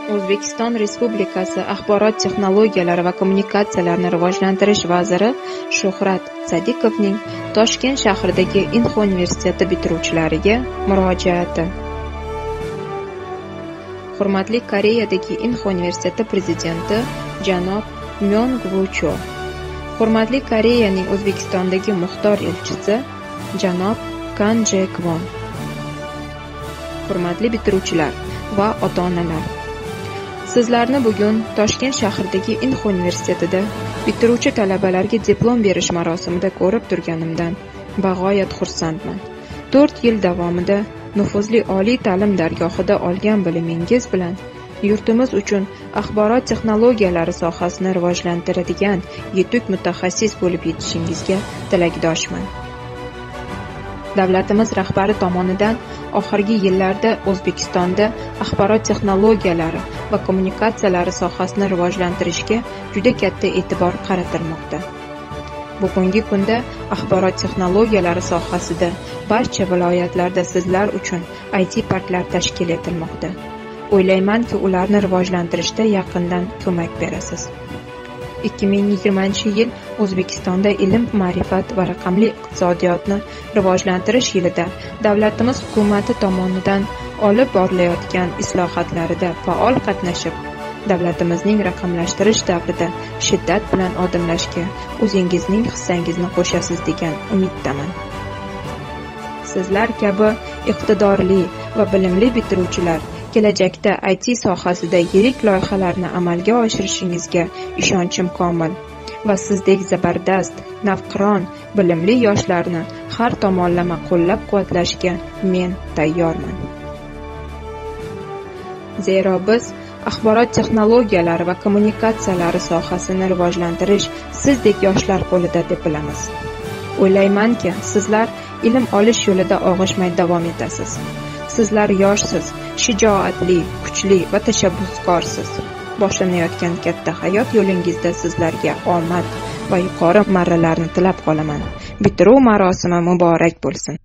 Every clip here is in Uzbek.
O'zbekiston Respublikasi Axborot texnologiyalari va kommunikatsiyalarini rivojlantirish vaziri Shuhrat Sadiqovning Toshkent shahridagi Inha universiteti bitiruvchilariga murojaati. Hurmatli Koreyadagi Inha universiteti prezidenti janob Myon Gwu-cho, hurmatli Koreyaning O'zbekistondagi muxtor elchisi janob Kan Je-kwon, hurmatli bitiruvchilar va ota-onalar, sizlarni bugun Toshkent shahridagi Inha universitetida bitiruvchi talabalarga diplom berish marosimida ko'rib turganimdan bag'oyat xursandman. 4 yil davomida nufuzli oliy ta'lim dargohida olgan bilimingiz bilan yurtimiz uchun axborot texnologiyalari sohasini rivojlantiradigan yetuk mutaxassis bo'lib yetishingizga tilakdoshman. Davlatimiz rahbari tomonidan oxirgi yillarda O'zbekistonda axborot texnologiyalari va kommunikatsiyalari sohasini rivojlantirishga juda katta e'tibor qaratilmoqda. Bugungi kunda axborot texnologiyalari sohasida barcha viloyatlarda sizlar uchun IT parklar tashkil etilmoqda. O'ylaymanki, ularni rivojlantirishda yaqindan ko'mak berasiz. 2020-yil O'zbekistonda ilm, ma'rifat va raqamli iqtisodiyotni rivojlantirish yilida davlatimiz hukumati tomonidan olib borilayotgan islohotlarida faol qatnashib, davlatimizning raqamlashtirish davrida shiddat bilan odimlashga o'zingizning hissangizni qo'shasiz degan umiddaman. Sizlar kabi iqtidorli va bilimli bitiruvchilar kelajakda IT sohasida yirik loyihalarni amalga oshirishingizga ishonchim komil va sizdek zabardast, navqiron, bilimli yoshlarni har tomonlama qo'llab-quvvatlashga men tayyorman. Zero biz axborot texnologiyalari va kommunikatsiyalari sohasini rivojlantirish sizdek yoshlar qo'lida deb bilamiz. O'ylaymanki, sizlar ilm olish yo'lida og'ishmay davom etasiz. Sizlar yoshsiz, shijoatli, kuchli va tashabbuskorsiz. Boshlanayotgan katta hayot yo'lingizda sizlarga omad va yuqori marralarni tilab qolaman. Bitiruv marosimi muborak bo'lsin.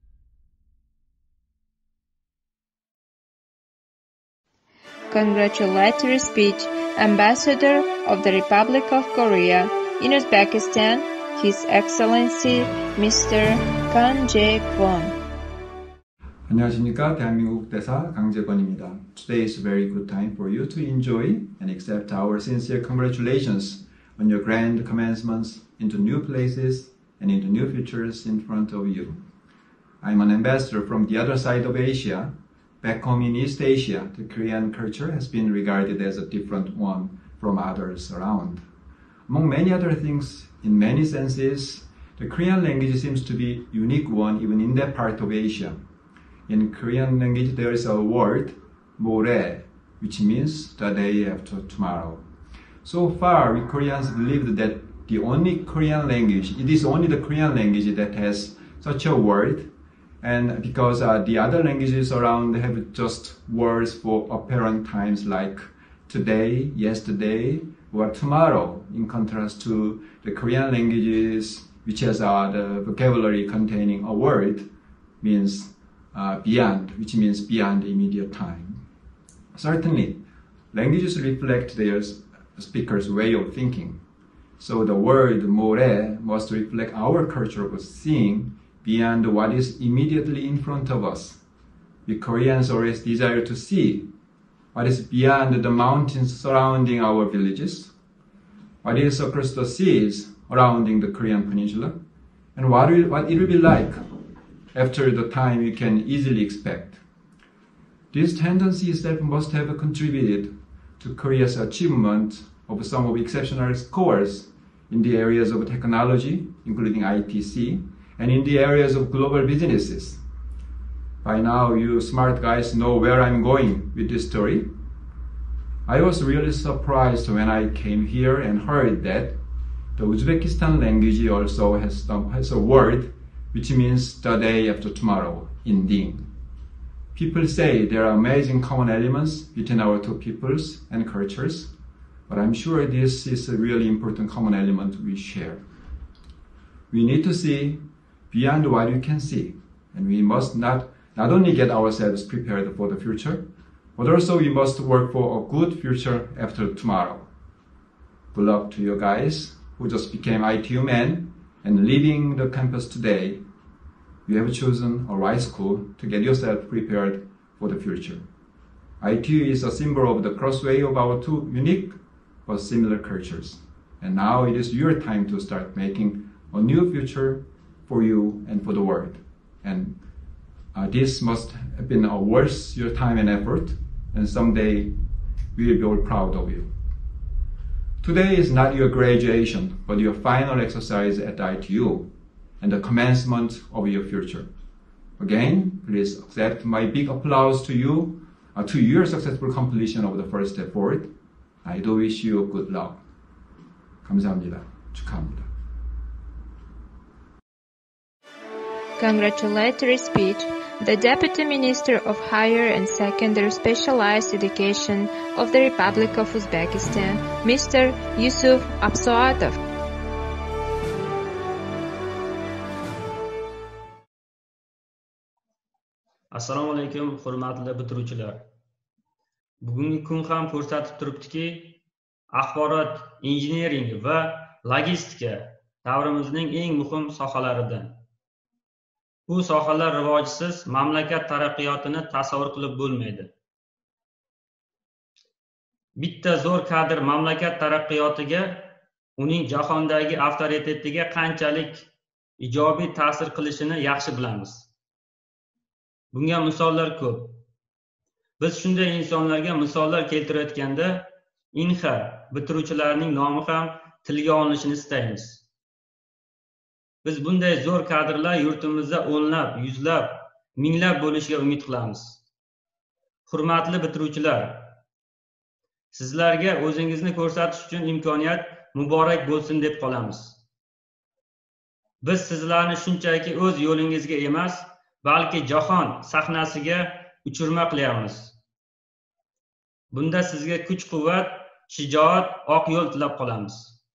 Congratulatory speech, Ambassador of the Republic of Korea in Uzbekistan, His Excellency Mr. Kan Je-kwon. 안녕하십니까. 대한민국 대사 강재권입니다. Today is a very good time for you to enjoy and accept our sincere congratulations on your grand commencements into new places and into new futures in front of you. I'm an ambassador from the other side of Asia. Back home in East Asia, the Korean culture has been regarded as a different one from others around. Among many other things, in many senses, the Korean language seems to be a unique one even in that part of Asia. In Korean language, there is a word, 모레, which means the day after tomorrow. So far, we Koreans believed that it is only the Korean language that has such a word, and because the other languages around have just words for apparent times like today, yesterday, or tomorrow, in contrast to the Korean languages, which has the vocabulary containing a word, means beyond, which means beyond immediate time. Certainly, languages reflect their speaker's way of thinking. So the word 모레 must reflect our culture of seeing beyond what is immediately in front of us. We Koreans always desire to see what is beyond the mountains surrounding our villages, what is across the seas surrounding the Korean peninsula, and what it will be like after the time you can easily expect. This tendency itself must have contributed to Korea's achievement of some of exceptional scores in the areas of technology, including ITC, and in the areas of global businesses. By now, you smart guys know where I'm going with this story. I was really surprised when I came here and heard that the Uzbekistan language also has a word which means the day after tomorrow, inding. People say there are amazing common elements between our two peoples and cultures, but I'm sure this is a really important common element we share. We need to see beyond what we can see, and we must not only get ourselves prepared for the future, But also we must work for a good future after tomorrow. Good luck to you guys who just became ITU men and leaving the campus today. You have chosen a right school to get yourself prepared for the future. ITU is a symbol of the crossway of our two unique but similar cultures. And now it is your time to start making a new future for you and for the world. And this must have been worth your time and effort, and someday we will be all proud of you. Today is not your graduation, but your final exercise at the ITU and the commencement of your future. Again, please accept my big applause to you, to your successful completion of the first step forward. I do wish you good luck. 감사합니다. 축하합니다. Congratulatory speech. The Deputy Minister of Higher and Secondary Specialized Education of the Republic of Uzbekistan, Mr. Yusuf Absoatov. Assalomu alaykum, hurmatli bitiruvchilar. Bugungi kun ham ko'rsatib turibdiki, axborot, injiniring va logistika davrimizning eng muhim sohalaridan. Bu sohalar rivojsiz mamlakat taraqqiyotini tasavvur qilib bo'lmaydi. Bitta zo'r kadr mamlakat taraqqiyotiga, uning jahondagi avtoritetiga qanchalik ijobiy ta'sir qilishini yaxshi bilamiz. Bunga misollar ko'p. Biz shunday insonlarga misollar keltirayotganda, INXA bitiruvchilarining nomi ham tilga olinishini istaymiz. Biz bunday zo'r kadrlar yurtimizda o'nlab, yuzlab, minglab bo'lishiga umid qilamiz. Hurmatli bitiruvchilar, sizlarga o'zingizni ko'rsatish uchun imkoniyat muborak bo'lsin deb qolamiz. Biz sizlarni shunchaki o'z yo'lingizga emas, balki jahon sahnasiga uchirma qilyapmiz. Bunda sizga kuch-quvvat, shijoat, oq yo'l tilab qolamiz.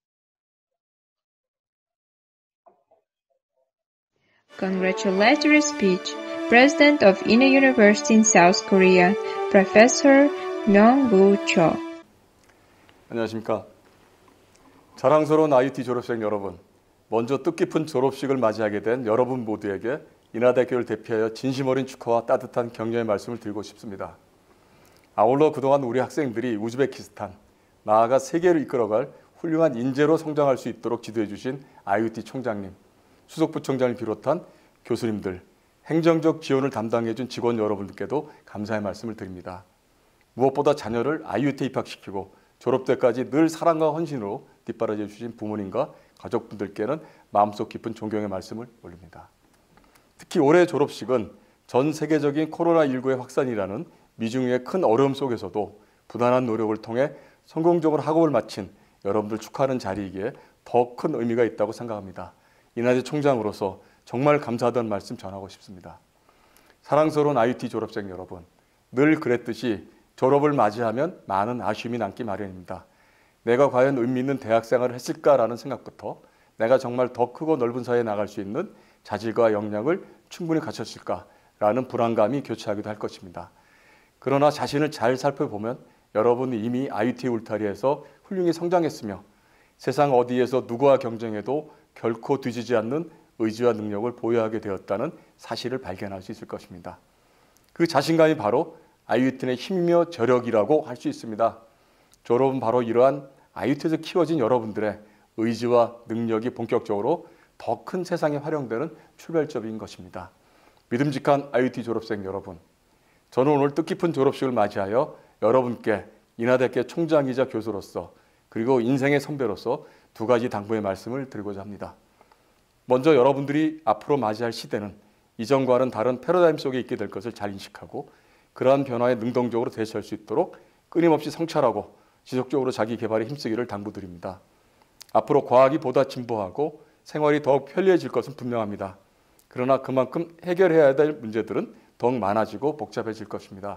Congratulatory speech. President of Ina University in South Korea, Professor Myung-woo Cho. 안녕하십니까. 자랑스러운 IUT 졸업생 여러분, 먼저 뜻깊은 졸업식을 맞이하게 된 여러분 모두에게 인하대교를 대표하여 진심 어린 축하와 따뜻한 격려의 말씀을 드리고 싶습니다. 아울러 그동안 우리 학생들이 우즈베키스탄, 나아가 세계를 이끌어갈 훌륭한 인재로 성장할 수 있도록 지도해 주신 IUT 총장님, 수석부총장을 비롯한 교수님들, 행정적 지원을 담당해 준 직원 여러분들께도 감사의 말씀을 드립니다. 무엇보다 자녀를 IUT에 입학시키고 졸업 때까지 늘 사랑과 헌신으로 뒷바라져 주신 부모님과 가족분들께는 마음속 깊은 존경의 말씀을 올립니다. 특히 올해 졸업식은 전 세계적인 코로나19의 확산이라는 미중의 큰 어려움 속에서도 부단한 노력을 통해 성공적으로 학업을 마친 여러분들 축하하는 자리이기에 더 큰 의미가 있다고 생각합니다. 인하대 총장으로서 정말 감사하다는 말씀 전하고 싶습니다. 사랑스러운 IUT 졸업생 여러분, 늘 그랬듯이 졸업을 맞이하면 많은 아쉬움이 남기 마련입니다. 내가 과연 의미 있는 대학생활을 했을까라는 생각부터 내가 정말 더 크고 넓은 사회에 나갈 수 있는 자질과 역량을 충분히 갖췄을까라는 불안감이 교차하기도 할 것입니다. 그러나 자신을 잘 살펴보면 여러분이 이미 IUT 울타리에서 훌륭히 성장했으며 세상 어디에서 누구와 경쟁해도 결코 뒤지지 않는 의지와 능력을 보유하게 되었다는 사실을 발견할 수 있을 것입니다. 그 자신감이 바로 IUT의 힘이며 저력이라고 할 수 있습니다. 졸업은 바로 이러한 IUT에서 키워진 여러분들의 의지와 능력이 본격적으로 더 큰 세상에 활용되는 출발점인 것입니다. 믿음직한 IUT 졸업생 여러분, 저는 오늘 뜻깊은 졸업식을 맞이하여 여러분께 인하대학교 총장이자 교수로서 그리고 인생의 선배로서 두 가지 당부의 말씀을 드리고자 합니다. 먼저 여러분들이 앞으로 맞이할 시대는 이전과는 다른 패러다임 속에 있게 될 것을 잘 인식하고 그러한 변화에 능동적으로 대처할 수 있도록 끊임없이 성찰하고 지속적으로 자기 개발에 힘쓰기를 당부드립니다. 앞으로 과학이 보다 진보하고 생활이 더욱 편리해질 것은 분명합니다. 그러나 그만큼 해결해야 될 문제들은 더욱 많아지고 복잡해질 것입니다.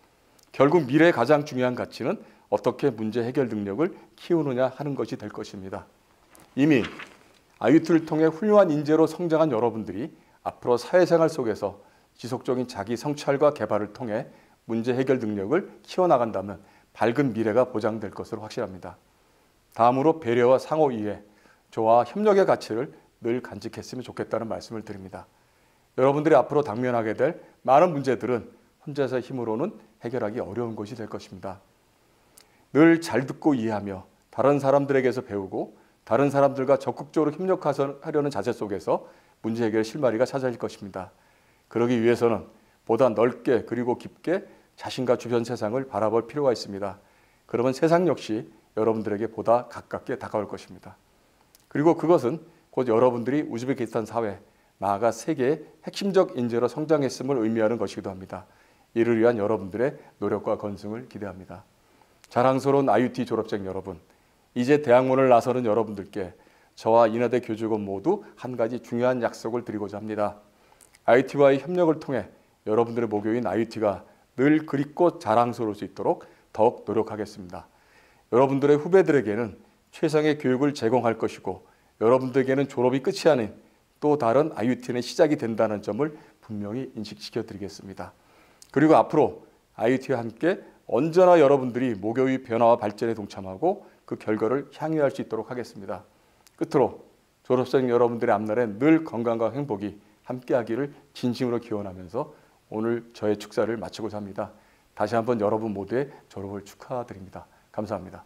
결국 미래의 가장 중요한 가치는 어떻게 문제 해결 능력을 키우느냐 하는 것이 될 것입니다. 이미 IUT를 통해 훌륭한 인재로 성장한 여러분들이 앞으로 사회생활 속에서 지속적인 자기 성찰과 개발을 통해 문제 해결 능력을 키워나간다면 밝은 미래가 보장될 것으로 확실합니다. 다음으로 배려와 상호 이해, 조화와 협력의 가치를 늘 간직했으면 좋겠다는 말씀을 드립니다. 여러분들이 앞으로 당면하게 될 많은 문제들은 혼자서의 힘으로는 해결하기 어려운 것이 될 것입니다. 늘 잘 듣고 이해하며 다른 사람들에게서 배우고 다른 사람들과 적극적으로 협력하려는 자세 속에서 문제 해결의 실마리가 찾아질 것입니다. 그러기 위해서는 보다 넓게 그리고 깊게 자신과 주변 세상을 바라볼 필요가 있습니다. 그러면 세상 역시 여러분들에게 보다 가깝게 다가올 것입니다. 그리고 그것은 곧 여러분들이 우즈베키스탄 사회, 나아가 세계의 핵심적 인재로 성장했음을 의미하는 것이기도 합니다. 이를 위한 여러분들의 노력과 건승을 기대합니다. 자랑스러운 IUT 졸업생 여러분, 이제 대학문을 나서는 여러분들께 저와 인하대 교직원 모두 한 가지 중요한 약속을 드리고자 합니다. IUT와의 협력을 통해 여러분들의 모교인 IUT가 늘 그립고 자랑스러울 수 있도록 더욱 노력하겠습니다. 여러분들의 후배들에게는 최상의 교육을 제공할 것이고 여러분들에게는 졸업이 끝이 아닌 또 다른 IUT의 시작이 된다는 점을 분명히 인식시켜 드리겠습니다. 그리고 앞으로 IUT와 함께 언제나 여러분들이 모교의 변화와 발전에 동참하고 그 결과를 향유할 수 있도록 하겠습니다. 끝으로 졸업생 여러분들의 앞날에 늘 건강과 행복이 함께하기를 진심으로 기원하면서 오늘 저의 축사를 마치고자 합니다. 다시 한번 여러분 모두의 졸업을 축하드립니다. 감사합니다.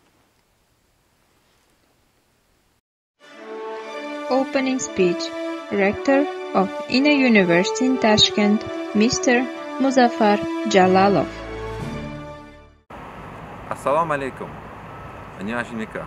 Opening speech. Rector of Inner University in Tashkent, Mr. Muzaffar Jalalov. Assalamu alaikum. 안녕하십니까.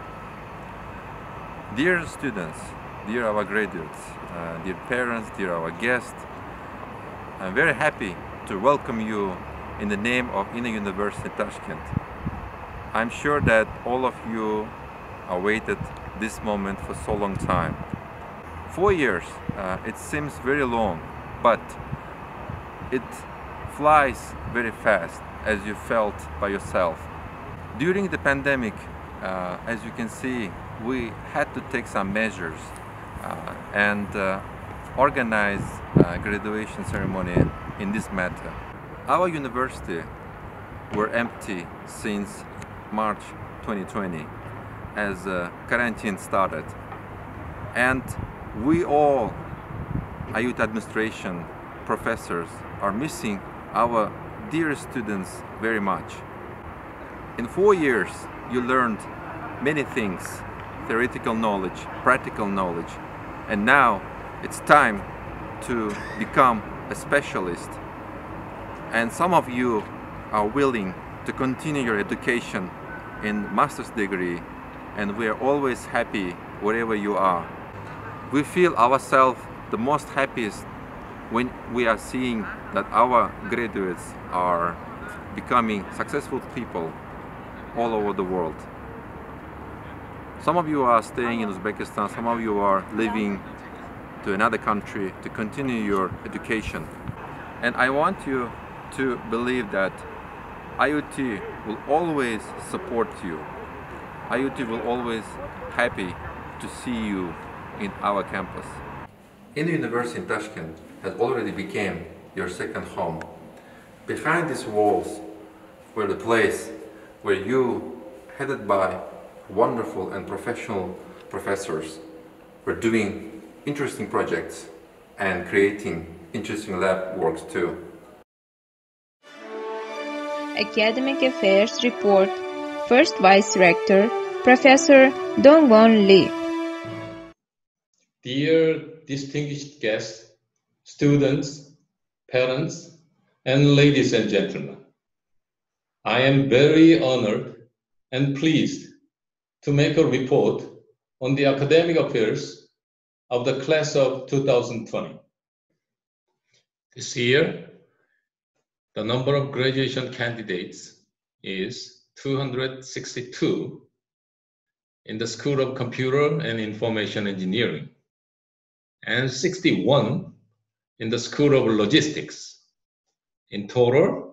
Dear students, dear our graduates, dear parents, dear our guests, I'm very happy to welcome you in the name of Inner University Tashkent. I'm sure that all of you awaited this moment for so long time. 4 years, it seems very long, but it flies very fast, as you felt by yourself. During the pandemic, as you can see, we had to take some measures and organize graduation ceremony in this matter. Our university were empty since March 2020 as quarantine started, and we all, IUT administration, professors, are missing our dear students very much. In 4 years, you learned many things, theoretical knowledge, practical knowledge, and now it's time to become a specialist. And some of you are willing to continue your education in master's degree, and we are always happy wherever you are. We feel ourselves the most happiest when we are seeing that our graduates are becoming successful people all over the world. Some of you are staying in Uzbekistan, some of you are living to another country to continue your education. And I want you to believe that IUT will always support you. IUT will always happy to see you in our campus. Inner University in Tashkent has already become your second home. Behind these walls were the place where you, headed by wonderful and professional professors, were doing interesting projects and creating interesting lab works too. Academic Affairs Report. First Vice Rector, Professor Dongwon Lee. Dear distinguished guests, students, parents, and ladies and gentlemen, I am very honored and pleased to make a report on the academic affairs of the class of 2020. This year, the number of graduation candidates is 262 in the School of Computer and Information Engineering and 61 in the School of Logistics. In total,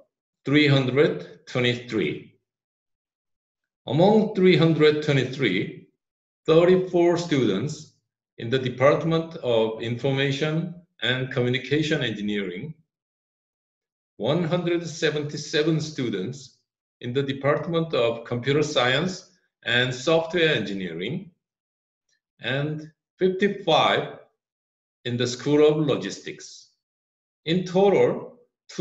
323. Among 323, 34 students in the Department of Information and Communication Engineering, 177 students in the Department of Computer Science and Software Engineering, and 55 in the School of Logistics. In total,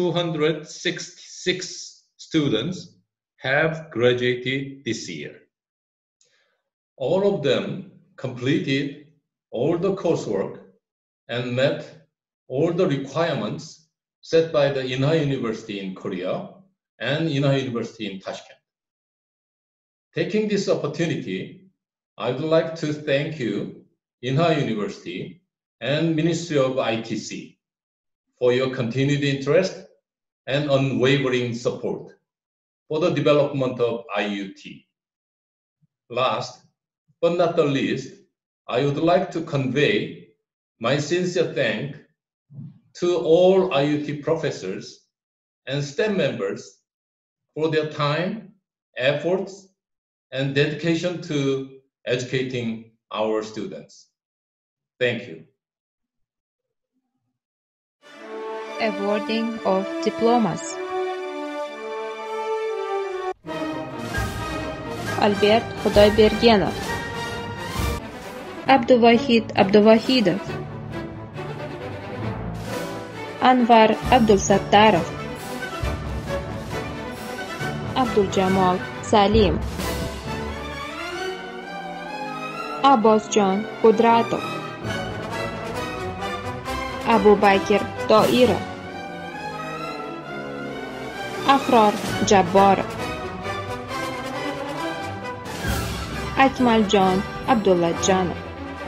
266 students have graduated this year. All of them completed all the coursework and met all the requirements set by the Inha University in Korea and Inha University in Tashkent. Taking this opportunity, I would like to thank you, Inha University and Ministry of ITC, for your continued interest and unwavering support for the development of IUT. Last but not the least, I would like to convey my sincere thanks to all IUT professors and STEM members for their time, efforts, and dedication to educating our students. Thank you. Awarding of diplomas. Albert Xudoybergenov, Abduvahid Abduvahidov, Anvar Abdulsattarov, Abduljamal Salim, Abbosjon Qudratov, Abu Bakr Doirov, Ahror Jabborov, Akmaljon Abdullajonov,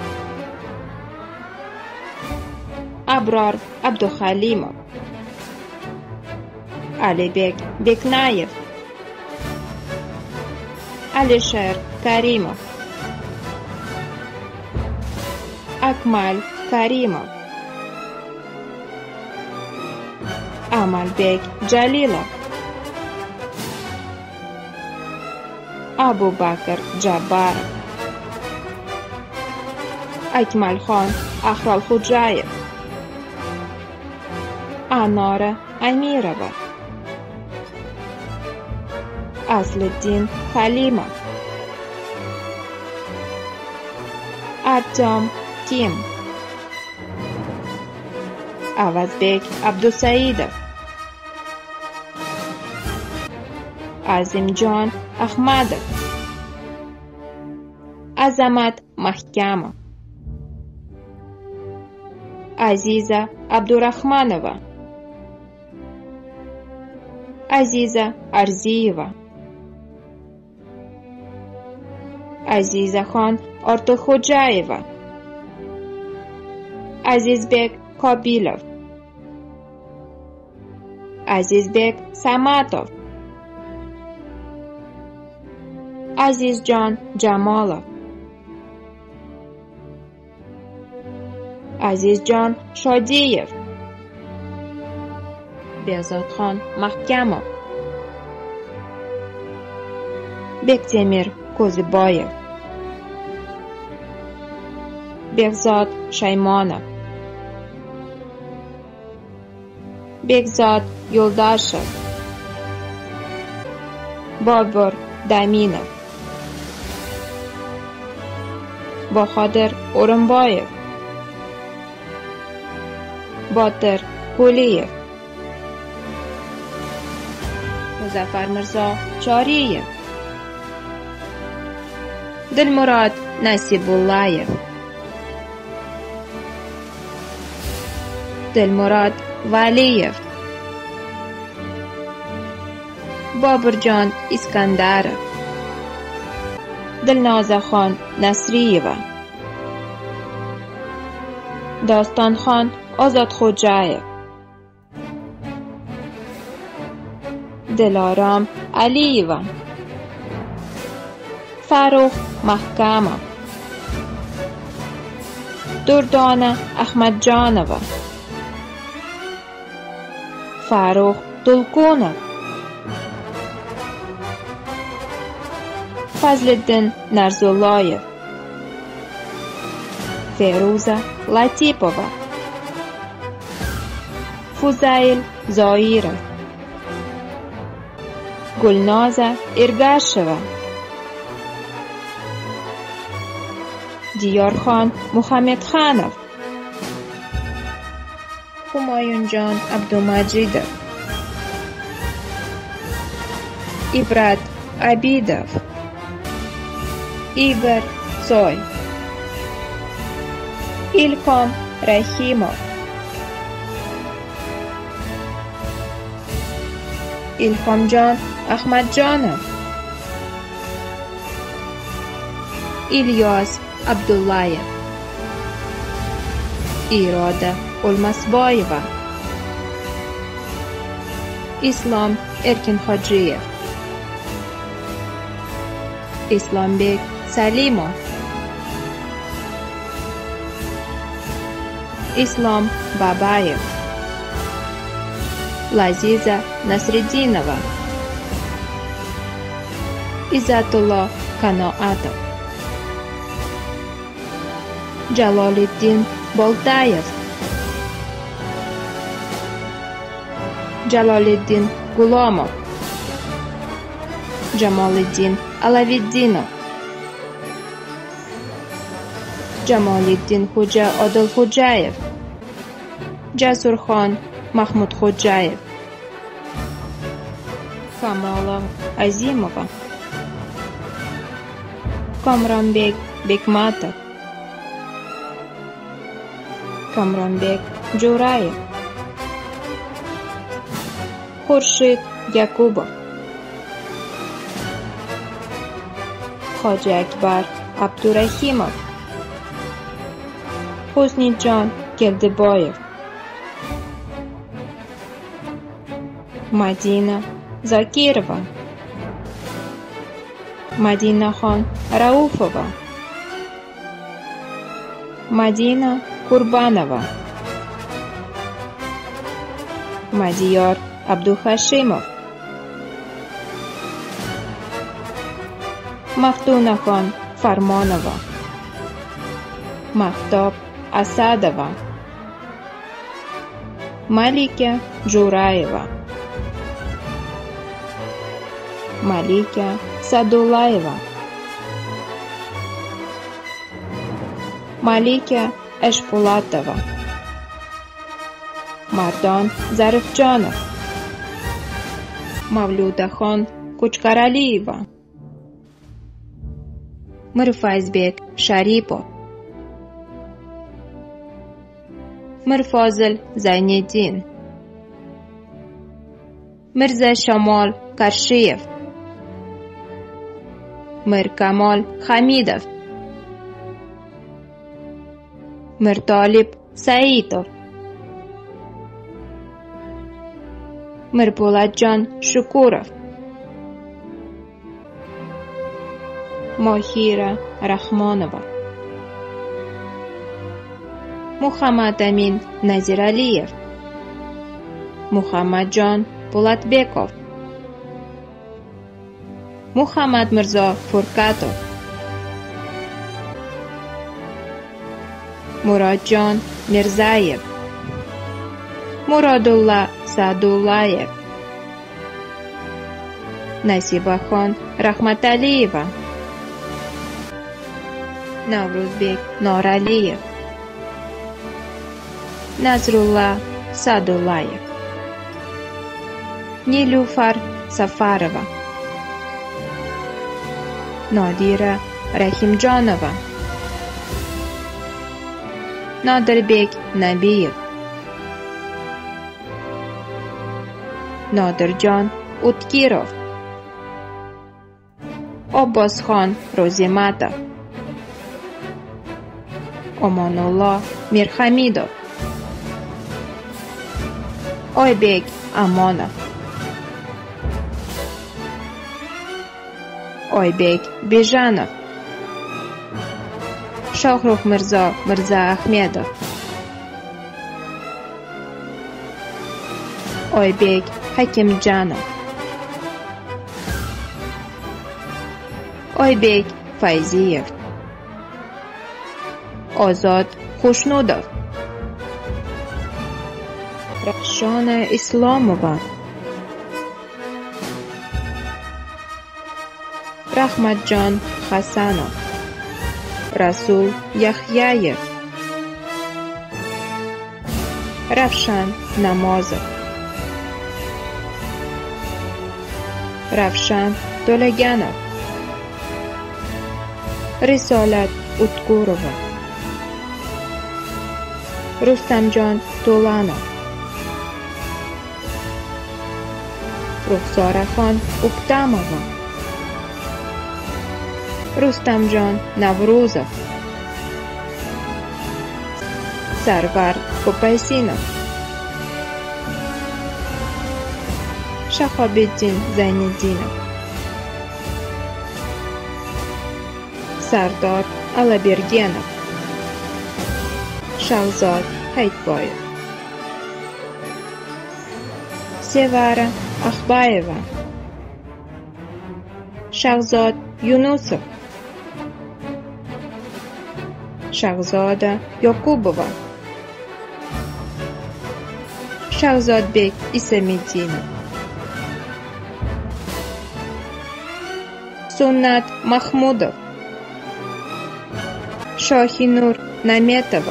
Abror Abduhalimov, Alibek Beknayev, Alisher Karimov, Akmal Karimov, Amalbek Jalilov, Abu Bakr Jabbarov, Akmalxon Ahrolxo'jayev, Anora Amirova, Asliddin Halimov, Artyom Kim, Avazbek Abdusaidov, Azimjon Ahmadov, Azamat Mahkamov, Aziza Abdurahmanova, Aziza Arziyeva, Azizaxon Ortiqxo'jayeva, Azizbek Kobilov, Azizbek Samatov, Azizjon Jamolov, Azizjon Shodiyev, Behzodxon Mahkamov, Bektemir Ko'ziboyev, Behzod Shaymonov, Bekzod Yo'ldoshev, Bobur Daminov, Bahodir O'rinboyev, Botir Quliyev, Muzaffar Mirzo Choriyev, Dilmurod Nasibullayev, Dilmurod Valiyev, Boburjon Iskandarov, Dilnozaxon Nasriyeva, Dostonxon Ozodxo'jayev, Dilorom Aliyeva, Farruh Mahkamov, Durdona Ahmadjonova, Farruh Tulqunov, Fazliddin Narzulloyev, Feruza Latipova, Fuzail Zoirov, Gulnoza Ergasheva, Diyorxon Muhammadxonov, Humoyunjon Abdumajidov, Ibrat Abidov, Igor Tsoy, Ilhom Rahimov, Ilhomjon Ahmadjonov, Ilyos Abdullayev, Iroda O'lmasboyeva, Islom Erkinhojiyev, Islombek Salimov, Islom Babayev, Laziza Nasriddinova, Izzatullo Kanoatov, Jaloliddin Boltayev, Jaloliddin Gulomov, Jamoliddin Alaviddinov, Jamoliddin Xo'ja Odilxo'jayev, Jasurxon Mahmudxo'jayev, Kamolov Azimova, Komronbek Bekmatov, Komronbek Jo'rayev, Xurshid Yakubov, Hoji Akbar Abdurahimov, Husnijon Keldiboyev, Madina Zokirova, Madinaxon Raufova, Madina Qurbanova, Madiyor Abduhashimov, Maftunaxon Farmonova, Mahtob Asadova, Malika Jo'rayeva, Malika Sadullayeva, Malika Eshpo'latova, Mardon Zarifjonov, Mavludaxon Ko'chqaraliyeva, Mirfayzbek Sharipov, Mirfozil Zayniddin, Mirza Shamol Qarshiyev, Mirkamol Hamidov, Mirtolib Saidov, Mirpo'latjon Shukurov, Mohira Rahmonova, Muhammad Amin Naziraliyev, Muhammadjon Po'latbekov, Muhammad Mirzo Furqatov, Murodjon Mirzayev, Murodulla Sa'dullayev, Nasibaxon Rahmataliyeva, Navruzbek Noraliyev, Nazrulla Sa'dullayev, Nilufar Safarova, Nodira Rahimjonova, Nodirbek Nabiyev, Nodirjon Utkirov, Abbosxon Ro'zimatov, Omonullo Mirhamidov, Oybek Amonov, Oybek Bejanov, Shohrux Mirzo Mirzaahmedov, Oybek Hakimjanov, Oybek Fayziyev, Ozod Xushnudov, Rahshona Islomova, Rahmatjon Hasanov, Rasul Yahyayev, Ravshan Namozov, Ravshan To'laganov, Risolat Utkurova, Rustamjon To'lanov, Ruxsoraxon Uktamova, Rustamjon Navruzov, Sarvar Kopaysinov, Shahobiddin Zayniddinov, Sardor Alabergenov, Shahzod Hayitboyev, Sevara Axbayeva, Shahzod Yunusov, Shahzoda Yoqubova, Shahzodbek Isamiddinov, Sunnat Mahmudov, Shohinur Nametova,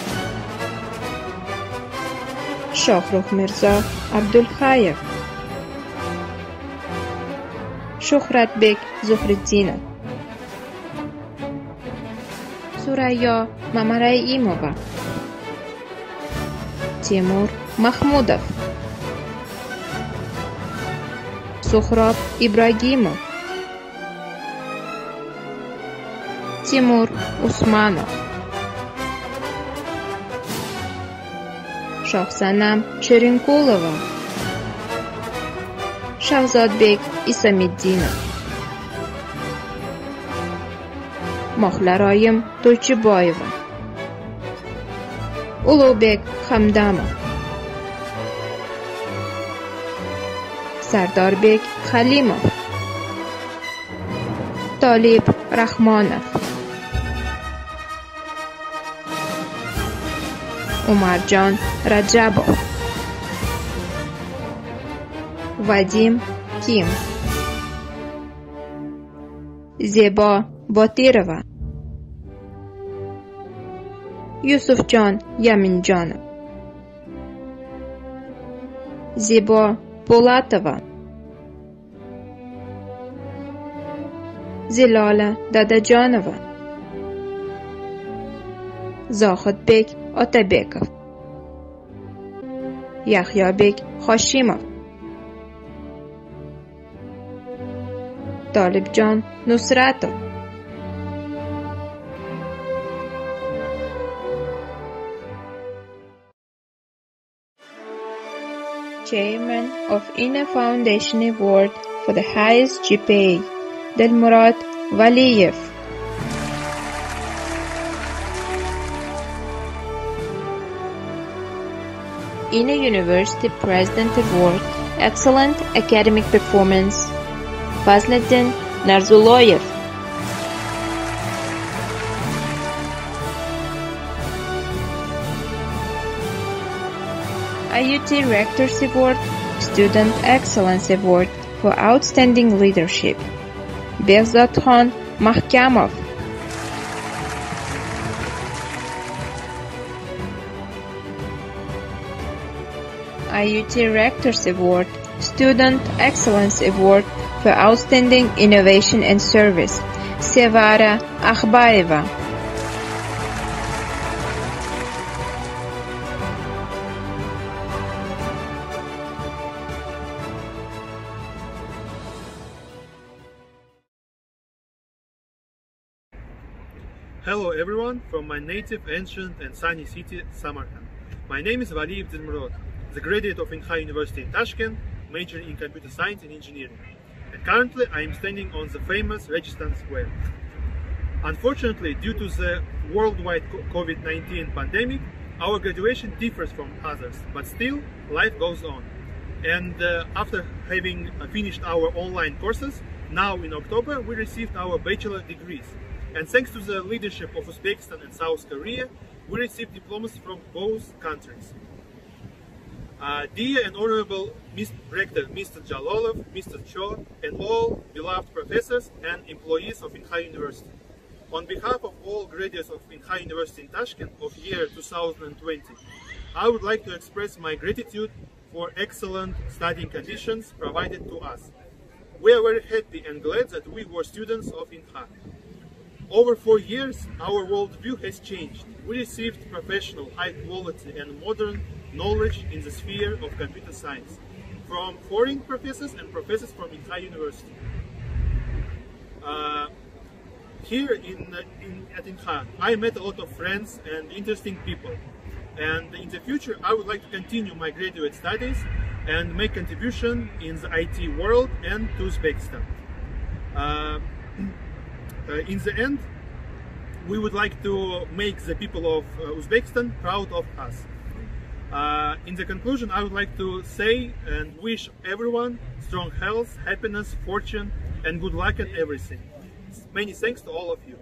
Shohrux Mirzo Abdulhayev, Shuhratbek Zuhriddinov, Surayyo Mamaraimova, Timur Mahmudov, Suhrob Ibragimov, Timur Usmanov, Shohsanam Sherinkulova, Shahzodbek Isamiddinov, Mohlaroyim To'ychiboyeva, Ulug'bek Hamdamov, Sardorbek Halimov, Tolib Rahmonov, Umarjon Rajabov, Vadim Kim, Zebo Botirova, Yusufjon Yaminjonov, Zebo Po'latova, Zilola Dadajonova, Zohidbek Otabekov, Yahyobek Hoshimov, Tolibjon Nusratov, Chairman of INA Foundation Award for the highest GPA, Dilmurod Valiyev, INA University President Award, Excellent Academic Performance, Fazliddin Narzuloyev, IUT Rectors Award, Student Excellence Award for Outstanding Leadership, Behzodxon Mahkamov, IUT Rectors Award, Student Excellence Award for Outstanding Innovation and Service, Sevara Akhbayeva, Hello everyone from my native, ancient and sunny city, Samarkand. My name is Valiyev Dilmurod, the graduate of Inha University in Tashkent, majoring in computer science and engineering. And currently I am standing on the famous Registan Square. Unfortunately, due to the worldwide COVID-19 pandemic, our graduation differs from others, but still life goes on. And after having finished our online courses, now in October we received our bachelor degrees. And thanks to the leadership of Uzbekistan and South Korea, we received diplomas from both countries. Dear and Honorable Rector Mr. Jalolov, Mr. Cho, and all beloved professors and employees of Inha University. On behalf of all graduates of Inha University in Tashkent of year 2020, I would like to express my gratitude for excellent studying conditions provided to us. We are very happy and glad that we were students of Inha. Over 4 years, our worldview has changed. We received professional, high quality and modern knowledge in the sphere of computer science from foreign professors and professors from Inha University. Here at Inha, I met a lot of friends and interesting people. And in the future, I would like to continue my graduate studies and make contribution in the IT world and to Uzbekistan. In the end, we would like to make the people of Uzbekistan proud of us. In the conclusion, I would like to say and wish everyone strong health, happiness, fortune, and good luck in everything. Many thanks to all of you.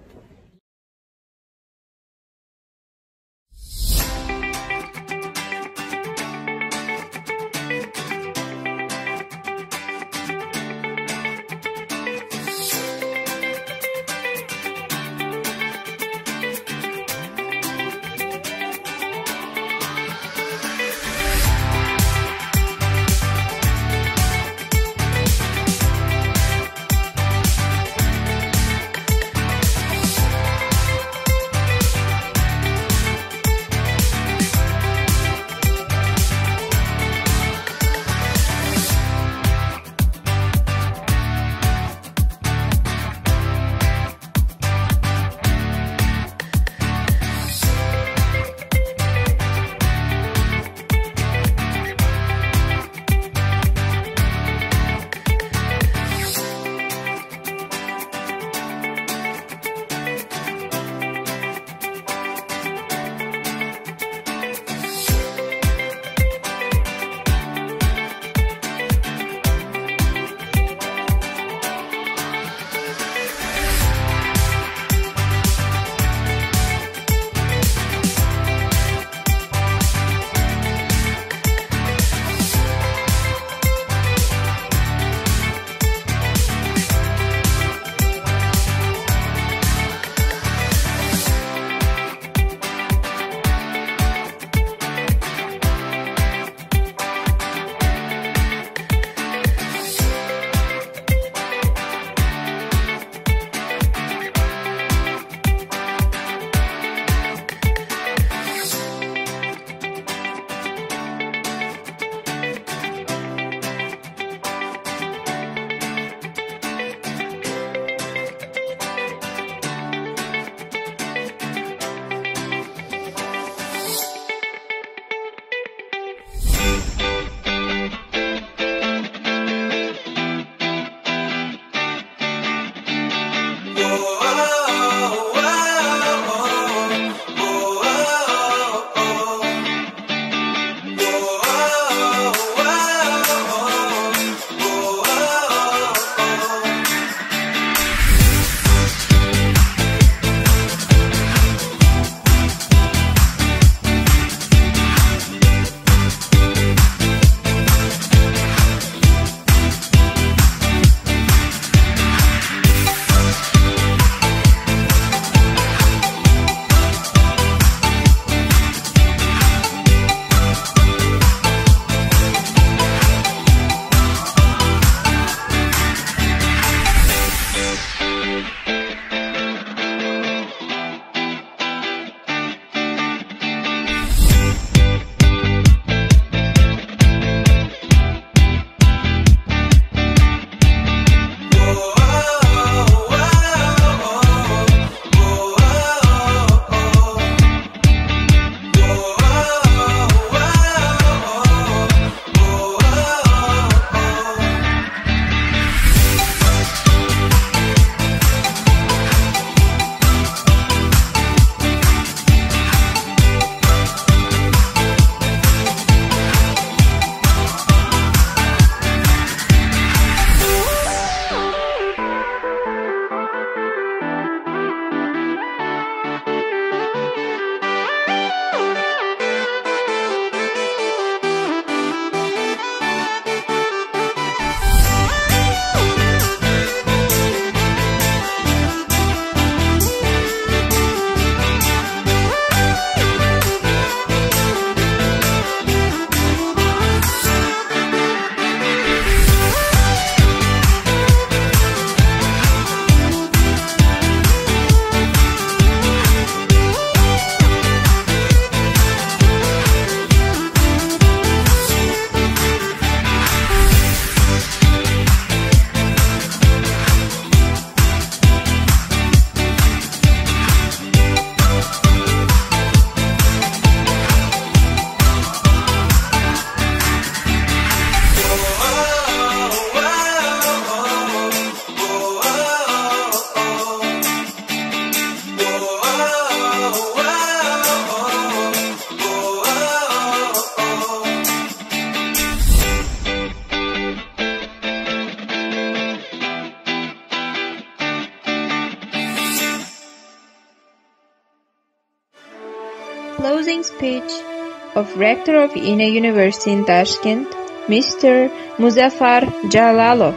closing speech of Rector of INA University in Tashkent, Mr. Muzaffar Jalalov.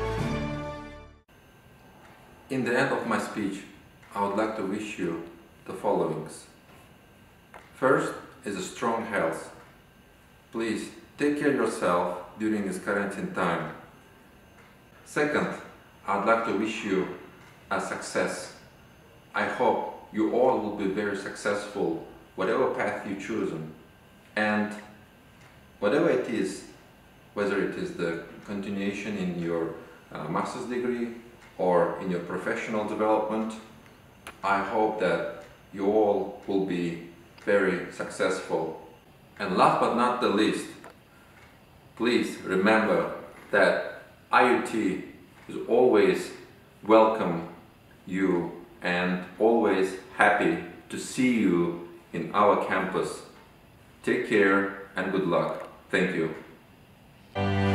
In the end of my speech, I would like to wish you the followings. First is a strong health. Please take care of yourself during this quarantine time. Second, I'd like to wish you a success. I hope you all will be very successful, whatever path you chosen. And whatever it is, whether it is the continuation in your master's degree or in your professional development, I hope that you all will be very successful. And last but not the least, please remember that IUT is always welcome you and always happy to see you in our campus. Take care and good luck. Thank you.